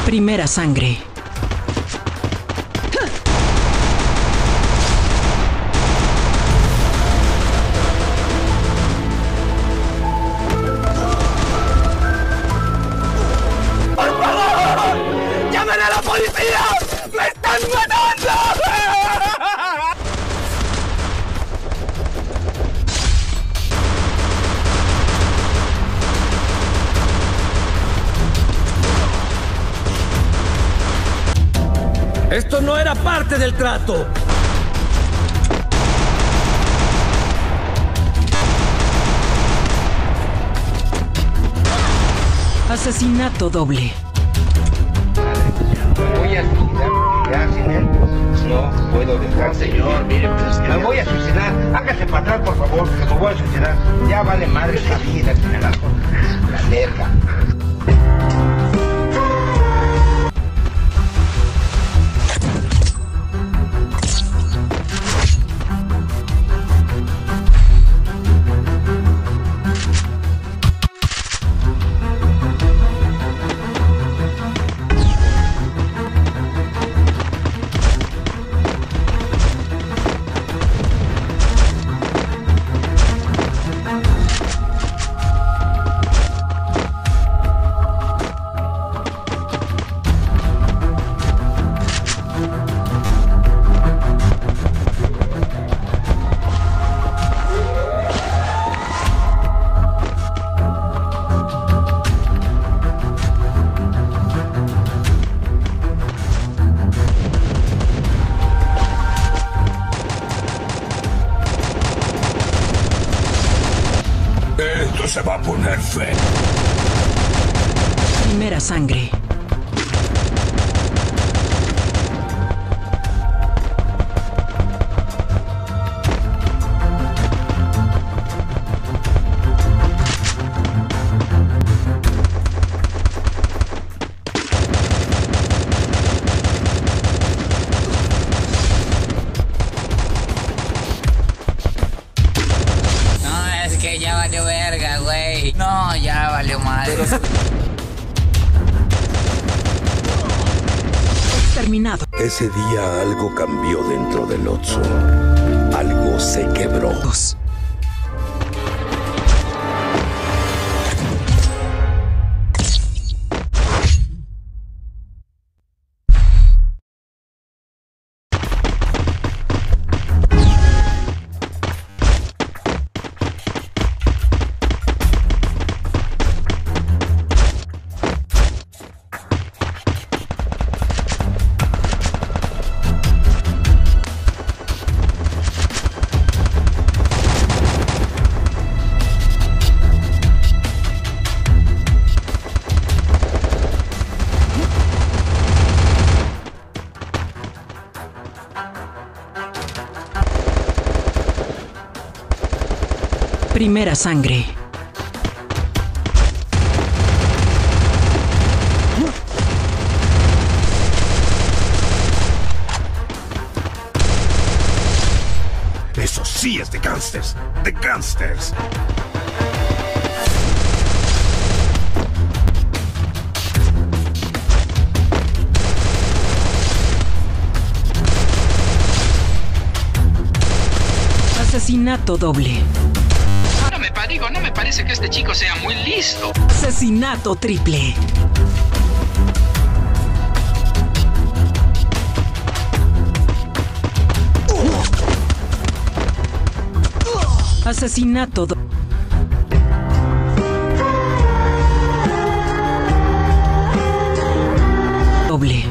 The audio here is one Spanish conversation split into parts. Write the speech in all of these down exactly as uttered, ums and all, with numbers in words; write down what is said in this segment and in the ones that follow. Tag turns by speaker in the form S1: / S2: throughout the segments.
S1: Primera sangre.
S2: ¡Por favor! ¡Llamen a la policía! ¡Me están matando!
S3: ¡Esto no era parte del trato!
S1: Asesinato doble.
S4: Me voy a suicidar porque ya sin él no puedo dejar.
S2: Señor, mire, pues
S4: Me voy a suicidar. Hágase para atrás, por favor, que me voy a suicidar. Ya vale madre esta vida, señora. La verga.
S3: Esto se va a poner feo.
S1: Primera sangre.
S5: Que ya valió verga, güey. No, ya valió madre.
S1: Exterminado.
S6: Ese día algo cambió dentro del Otso. Algo se quebró.
S1: Dos. Primera sangre.
S3: Eso sí es de gangsters. De gangsters.
S1: Asesinato doble.
S7: No me, pa- digo, no me parece que este chico sea muy listo.
S1: Asesinato triple. Asesinato doble. Doble.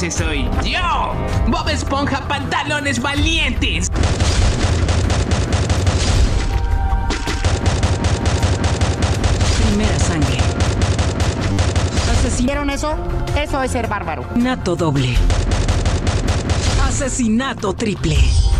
S7: ese soy yo. Bob Esponja, pantalones valientes.
S1: Primera sangre.
S8: ¿Vieron eso? Eso es ser bárbaro.
S1: Asesinato doble. Asesinato triple.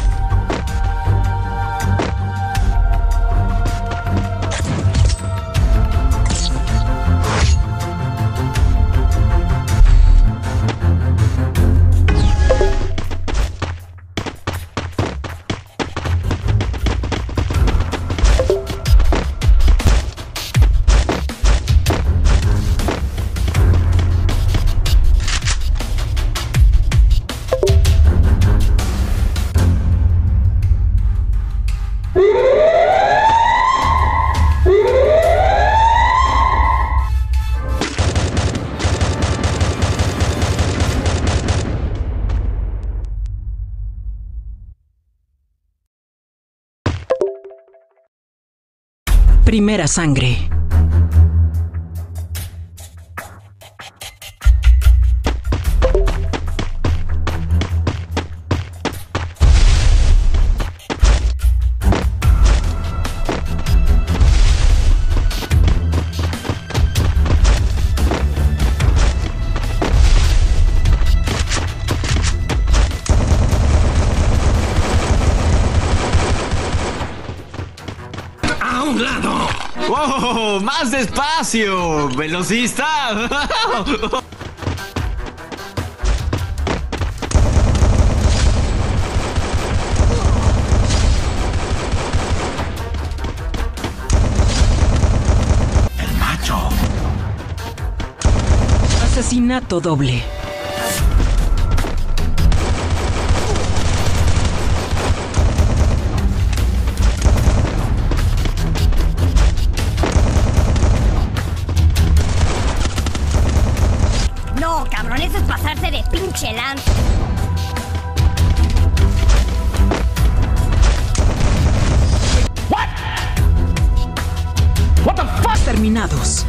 S1: Primera sangre.
S2: ¡A un lado!
S9: ¡Wow! ¡Más despacio! ¡Velocista!
S3: El macho.
S1: Asesinato doble.
S10: No, cabrón, eso es pasarse de pinche lanza.
S2: What? What the fuck?
S1: Terminados.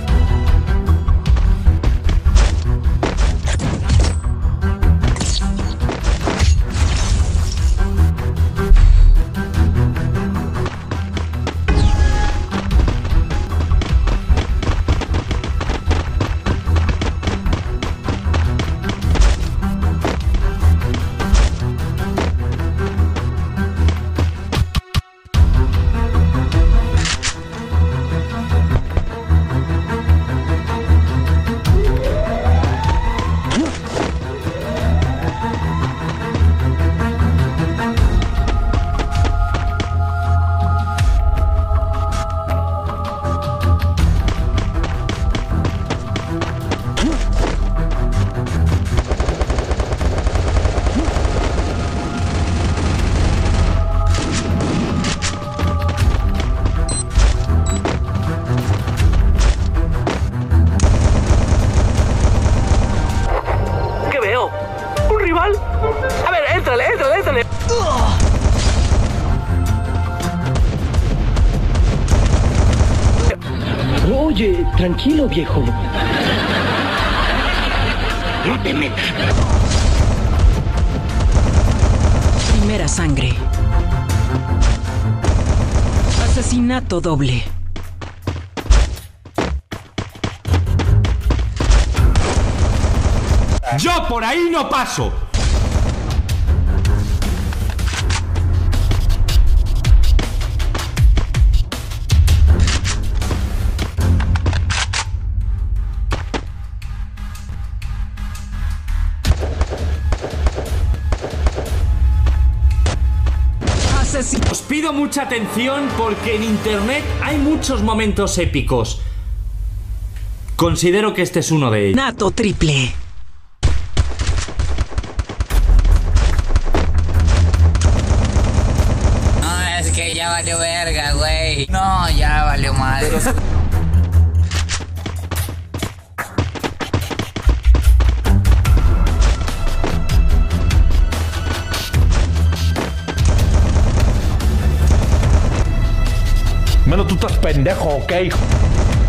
S2: A ver, éntrale, éntrale, éntrale.
S11: Oye, tranquilo, viejo.
S2: No te metas.
S1: Primera sangre. Asesinato doble.
S12: ¡Yo por ahí no paso! Os pido mucha atención porque en internet hay muchos momentos épicos. Considero que este es uno de ellos.
S1: Nato triple.
S5: No, es que ya valió verga, güey. No, ya valió madre.
S12: Mano, tú estás pendejo, ¿ok?